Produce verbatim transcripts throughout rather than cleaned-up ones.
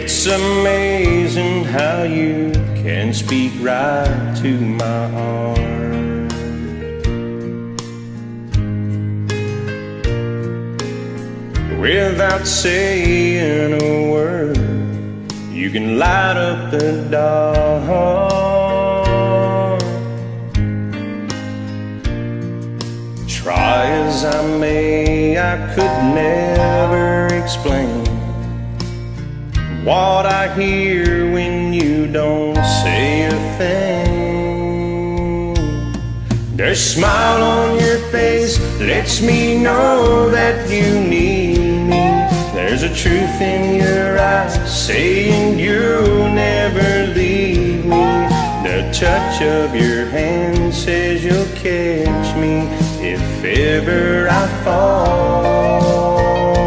It's amazing how you can speak right to my heart. Without saying a word, you can light up the dark. Try as I may, I could never explain what I hear when you don't say a thing. There's a smile on your face, lets me know that you need me. There's a truth in your eyes, saying you'll never leave me. The touch of your hand says you'll catch me if ever I fall.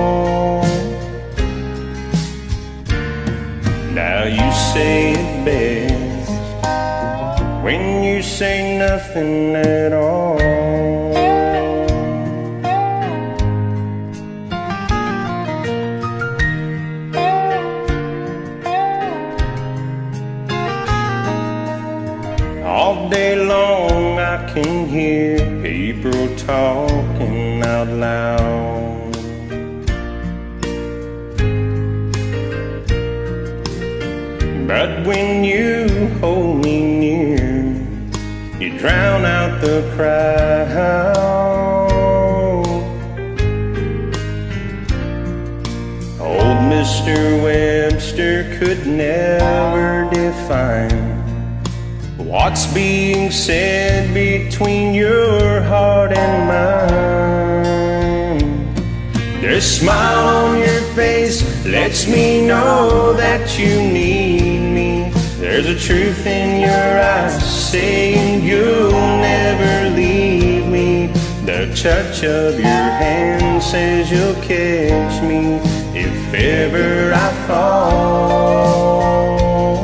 Now you say it best when you say nothing at all. All day long I can hear people talking out loud. But when you hold me near, you drown out the crowd. Old Mister Webster could never define what's being said between your heart and mine. There's a smile on your face, lets me know that you need me. There's a truth in your eyes, saying you'll never leave me. The touch of your hand says you'll catch me if ever I fall.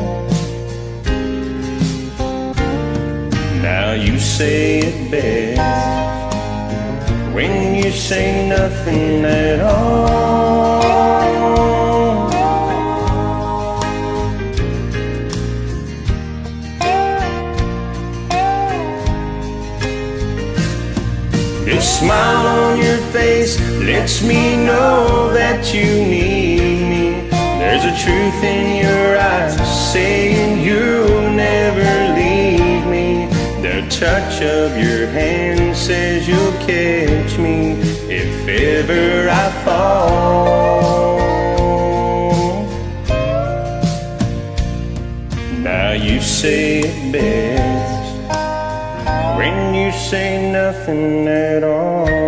Now you say it best when you say nothing at all. This smile on your face lets me know that you need me. There's a truth in your eyes, saying you'll never leave me. The touch of your hand says you'll catch me if ever I fall. Now you say it best when you say nothing at all.